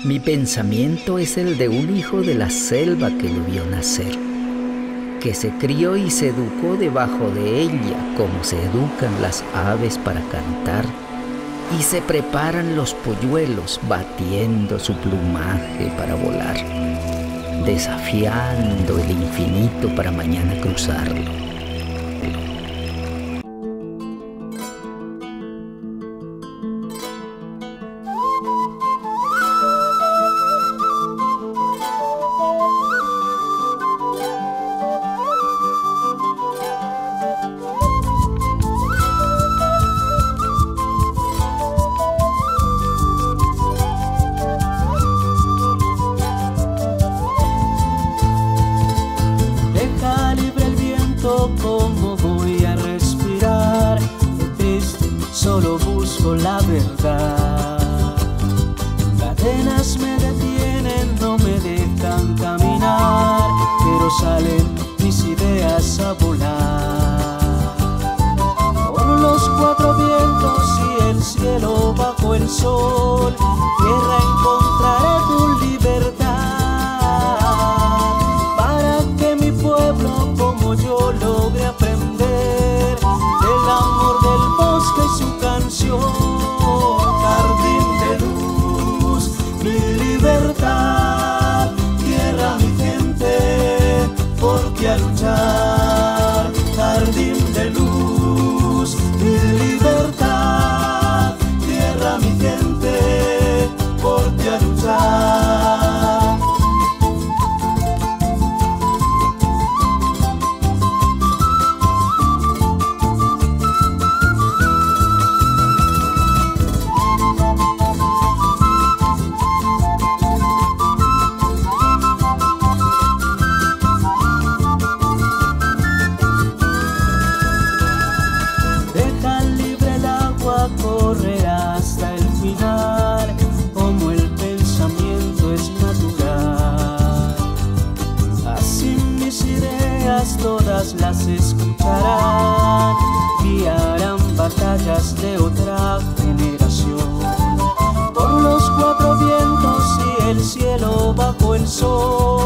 Mi pensamiento es el de un hijo de la selva que lo vio nacer, que se crió y se educó debajo de ella, como se educan las aves para cantar, y se preparan los polluelos batiendo su plumaje para volar, desafiando el infinito para mañana cruzarlo. ¿Cómo voy a respirar? Qué triste, solo busco la verdad. Cadenas me detienen, no me dejan caminar, pero salen mis ideas a volar. Por los cuatro vientos y el cielo bajo el sol, tierra encontraré tu libertad. Yo logré aprender del amor del bosque y su canción. Jardín de luz, mi libertad, tierra, mi gente, por ti a luchar. Jardín de luz, mi libertad, tierra, mi gente, por ti a luchar. Correr hasta el final, como el pensamiento es natural. Así mis ideas todas las escucharán, guiarán batallas de otra generación. Por los cuatro vientos y el cielo bajo el sol,